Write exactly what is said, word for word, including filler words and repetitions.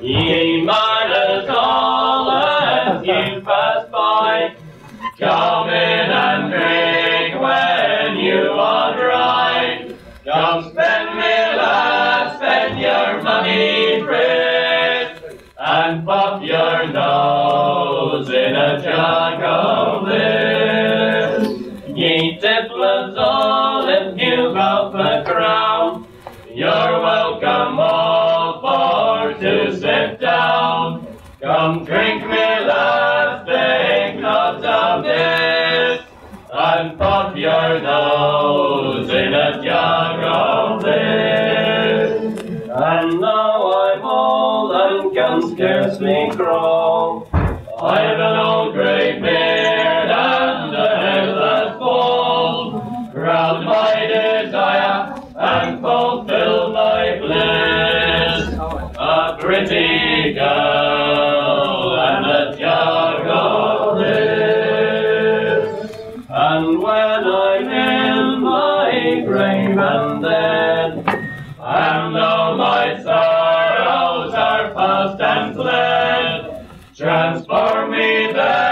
Ye Marners all, as you pass by, come in and drink when you are dry. Come spend me, lad, spend your money free, and pop your nose in a jug of this. Ye tipplers all, if you've got a crown, you're welcome all for to sit down. Come drink me, lads, take lots of this, and pop your nose in a jug of this. And now I'm old and can scarcely crawl. I've an old grey beard and a head that's bald. Rouse my desire and fulfill my bliss. A pretty girl and a jug of this. And when I'm in my grave and dead, and though my sorrows are past and fled, transform me then